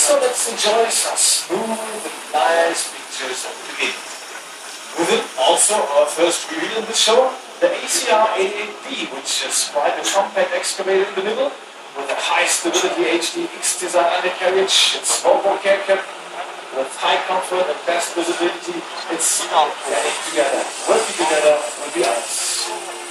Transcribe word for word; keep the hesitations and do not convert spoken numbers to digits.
So let's enjoy some smooth and nice pictures at the beginning. With it, also our first reveal in the show, the A C R eighty-eight B, which is quite a compact excavator in the middle, with a high stability H D X design undercarriage, its mobile care cap, with high comfort and best visibility. It's getting together, working together with the others.